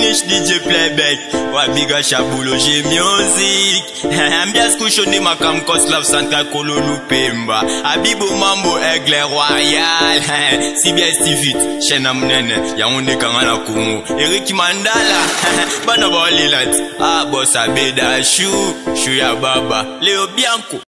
finish DJ Playback. Wabiga Shabology Music. Ambiance kushoni makam Koslav Central Kololu Pemba. Abibo Mambo Aigle Royal. CBS TV, chaîne amnene. Yaoundé Kangana Kumu. Eric Mandala. Bana Bolilat. Ah, boss Abeda Chou. Chou ya Baba. Leo Bianco.